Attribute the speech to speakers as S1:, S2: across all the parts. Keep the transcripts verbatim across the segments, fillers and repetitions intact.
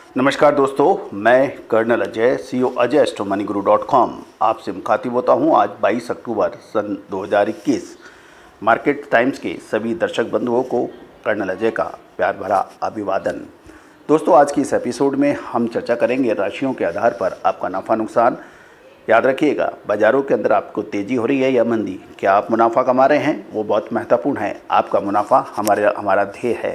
S1: नमस्कार दोस्तों, मैं colonel Ajay, CEO Ajay astro money guru dot com आपसे मुखातिब होता हूं। आज बाईस अक्टूबर सन दो हज़ार इक्कीस। मार्केट टाइम्स के सभी दर्शक बंधुओं को कर्नल अजय का प्यार भरा अभिवादन। दोस्तों, आज की इस एपिसोड में हम चर्चा करेंगे राशियों के आधार पर आपका नफ़ा नुकसान। याद रखिएगा, बाज़ारों के अंदर आपको तेज़ी हो रही है या मंदी, क्या आप मुनाफा कमा रहे हैं, वो बहुत महत्वपूर्ण है। आपका मुनाफा हमारे हमारा ध्येय है।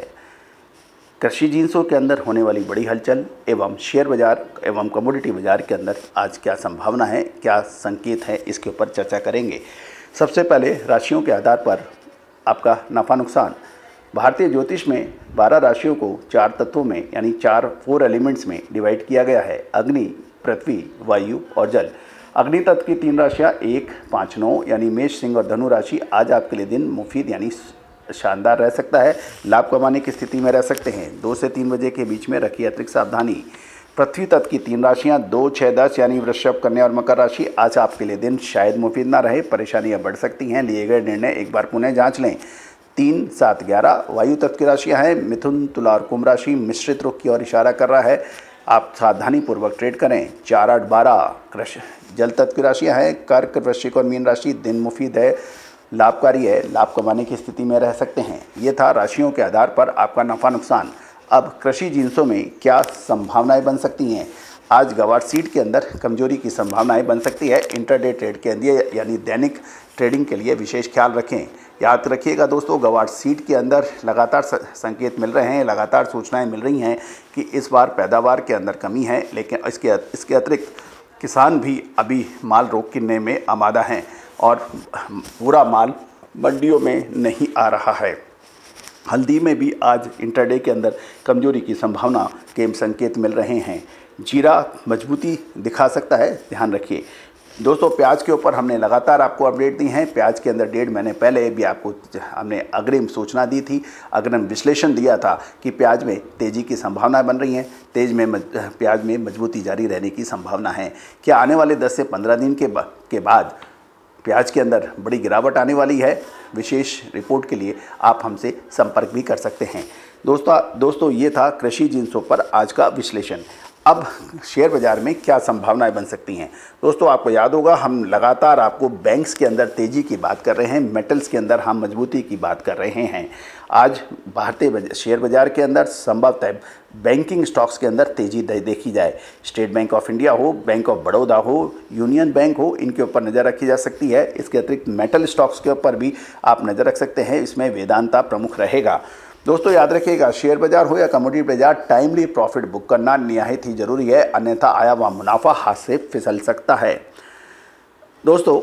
S1: कृषि जिन्सों के अंदर होने वाली बड़ी हलचल एवं शेयर बाजार एवं कमोडिटी बाजार के अंदर आज क्या संभावना है, क्या संकेत है, इसके ऊपर चर्चा करेंगे। सबसे पहले राशियों के आधार पर आपका नफ़ा नुकसान। भारतीय ज्योतिष में बारह राशियों को चार तत्वों में यानी चार फोर एलिमेंट्स में डिवाइड किया गया है: अग्नि, पृथ्वी, वायु और जल। अग्नि तत्व की तीन राशियाँ एक पाँच नौ यानी मेष, सिंह और धनु राशि। आज आपके लिए दिन मुफीद यानी शानदार रह सकता है। लाभ कमाने की स्थिति में रह सकते हैं। दो से तीन बजे के बीच में रखिए अतिरिक्त सावधानी। पृथ्वी तत्व की तीन राशियां दो छः दस यानी वृषभ, कन्या और मकर राशि। आज आपके लिए दिन शायद मुफीद ना रहे, परेशानियां बढ़ सकती हैं। लिए गए निर्णय एक बार पुनः जांच लें। तीन सात ग्यारह वायु तत्व की राशियाँ हैं मिथुन, तुला और कुंभ राशि। मिश्रित रुख की ओर इशारा कर रहा है, आप सावधानी पूर्वक ट्रेड करें। चार आठ बारह कृषि जल तत्व की राशियाँ हैं कर्क, वृश्चिक और मीन राशि। दिन मुफीद है, लाभकारी है, लाभ कमाने की स्थिति में रह सकते हैं। ये था राशियों के आधार पर आपका नफ़ा नुकसान। अब कृषि जिन्सों में क्या संभावनाएं बन सकती हैं। आज गवार सीड के अंदर कमजोरी की संभावनाएं बन सकती है। इंटरडे ट्रेड के अंदर यानी दैनिक ट्रेडिंग के लिए विशेष ख्याल रखें। याद रखिएगा दोस्तों, गवार सीड के अंदर लगातार संकेत मिल रहे हैं, लगातार सूचनाएँ मिल रही हैं कि इस बार पैदावार के अंदर कमी है। लेकिन इसके इसके अतिरिक्त किसान भी अभी माल रोक किनने में आमादा हैं और पूरा माल मंडियों में नहीं आ रहा है। हल्दी में भी आज इंटरडे के अंदर कमजोरी की संभावना के संकेत मिल रहे हैं। जीरा मजबूती दिखा सकता है, ध्यान रखिए। दोस्तों, प्याज के ऊपर हमने लगातार आपको अपडेट दी हैं। प्याज के अंदर डेढ़ महीने पहले भी आपको हमने अग्रिम सूचना दी थी, अग्रिम विश्लेषण दिया था कि प्याज में तेज़ी की संभावनाएं बन रही हैं। तेज में मज, प्याज में मजबूती जारी रहने की संभावना है। क्या आने वाले दस से पंद्रह दिन के, बा, के बाद प्याज के अंदर बड़ी गिरावट आने वाली है? विशेष रिपोर्ट के लिए आप हमसे संपर्क भी कर सकते हैं। दोस्तों दोस्तों ये था कृषि जिन्सों पर आज का विश्लेषण। अब शेयर बाज़ार में क्या संभावनाएं बन सकती हैं। दोस्तों, आपको याद होगा, हम लगातार आपको बैंक्स के अंदर तेज़ी की बात कर रहे हैं, मेटल्स के अंदर हम मजबूती की बात कर रहे हैं। आज भारतीय शेयर बाज़ार के अंदर संभवतः बैंकिंग स्टॉक्स के अंदर तेज़ी देखी जाए। स्टेट बैंक ऑफ इंडिया हो, बैंक ऑफ बड़ौदा हो, यूनियन बैंक हो, इनके ऊपर नज़र रखी जा सकती है। इसके अतिरिक्त मेटल स्टॉक्स के ऊपर भी आप नज़र रख सकते हैं। इसमें वेदांता प्रमुख रहेगा। दोस्तों, याद रखिएगा, शेयर बाजार हो या कमोडिटी बाजार, टाइमली प्रॉफिट बुक करना निहायत ही जरूरी है, अन्यथा आया हुआ मुनाफा हाथ से फिसल सकता है। दोस्तों,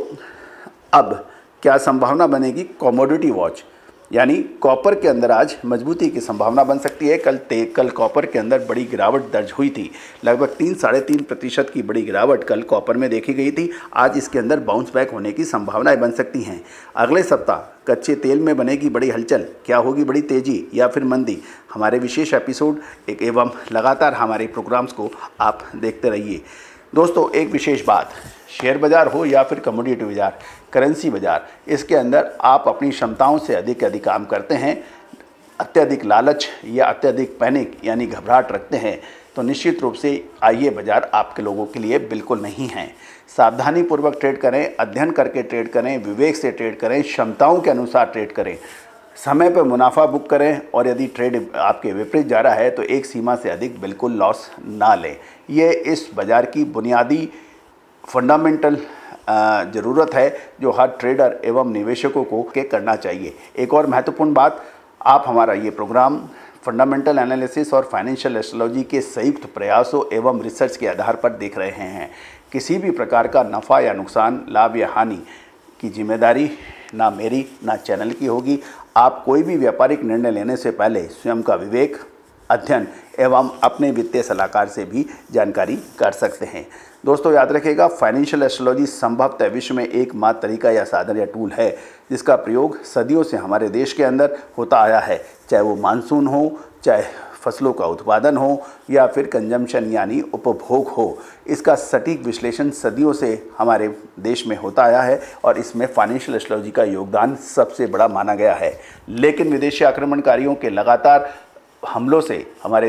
S1: अब क्या संभावना बनेगी कमोडिटी वॉच यानी कॉपर के अंदर आज मजबूती की संभावना बन सकती है। कल ते कल कॉपर के अंदर बड़ी गिरावट दर्ज हुई थी, लगभग तीन साढ़े तीन प्रतिशत की बड़ी गिरावट कल कॉपर में देखी गई थी। आज इसके अंदर बाउंस बैक होने की संभावनाएं बन सकती हैं। अगले सप्ताह कच्चे तेल में बनेगी बड़ी हलचल, क्या होगी बड़ी तेज़ी या फिर मंदी? हमारे विशेष एपिसोड एक एवं लगातार हमारे प्रोग्राम्स को आप देखते रहिए। दोस्तों, एक विशेष बात, शेयर बाज़ार हो या फिर कमोडिटी बाज़ार, करेंसी बाज़ार, इसके अंदर आप अपनी क्षमताओं से अधिक अधिक काम करते हैं, अत्यधिक लालच या अत्यधिक पैनिक यानी घबराहट रखते हैं, तो निश्चित रूप से आइए बाज़ार आपके लोगों के लिए बिल्कुल नहीं है। सावधानी पूर्वक ट्रेड करें, अध्ययन करके ट्रेड करें, विवेक से ट्रेड करें, क्षमताओं के अनुसार ट्रेड करें, समय पर मुनाफा बुक करें और यदि ट्रेड आपके विपरीत जा रहा है तो एक सीमा से अधिक बिल्कुल लॉस ना लें। ये इस बाज़ार की बुनियादी फंडामेंटल ज़रूरत है जो हर ट्रेडर एवं निवेशकों को के करना चाहिए। एक और महत्वपूर्ण बात, आप हमारा ये प्रोग्राम फंडामेंटल एनालिसिस और फाइनेंशियल एस्ट्रोलॉजी के संयुक्त प्रयासों एवं रिसर्च के आधार पर देख रहे हैं। किसी भी प्रकार का नफ़ा या नुकसान, लाभ या हानि की जिम्मेदारी ना मेरी ना चैनल की होगी। आप कोई भी व्यापारिक निर्णय लेने से पहले स्वयं का विवेक, अध्ययन एवं अपने वित्तीय सलाहकार से भी जानकारी कर सकते हैं। दोस्तों, याद रखिएगा, फाइनेंशियल एस्ट्रोलॉजी संभवतः विश्व में एकमात्र तरीका या साधन या टूल है जिसका प्रयोग सदियों से हमारे देश के अंदर होता आया है, चाहे वो मानसून हो, चाहे फसलों का उत्पादन हो या फिर कंजम्पशन यानी उपभोग हो। इसका सटीक विश्लेषण सदियों से हमारे देश में होता आया है और इसमें फाइनेंशियल एस्ट्रोलॉजी का योगदान सबसे बड़ा माना गया है। लेकिन विदेशी आक्रमणकारियों के लगातार हमलों से हमारे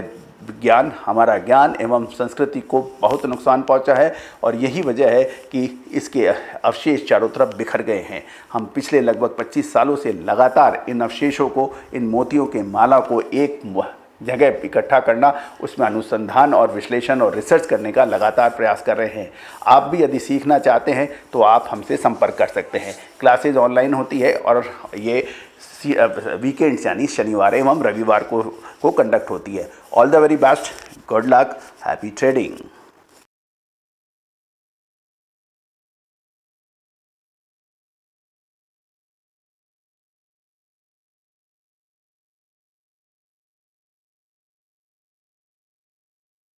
S1: विज्ञान, हमारा ज्ञान एवं संस्कृति को बहुत नुकसान पहुंचा है और यही वजह है कि इसके अवशेष चारों तरफ बिखर गए हैं। हम पिछले लगभग पच्चीस सालों से लगातार इन अवशेषों को, इन मोतियों के माला को एक जगह इकट्ठा करना, उसमें अनुसंधान और विश्लेषण और रिसर्च करने का लगातार प्रयास कर रहे हैं। आप भी यदि सीखना चाहते हैं तो आप हमसे संपर्क कर सकते हैं। क्लासेज ऑनलाइन होती है और ये वीकेंड्स यानी शनिवार एवं रविवार को को कंडक्ट होती है। All the very best, good luck, happy trading.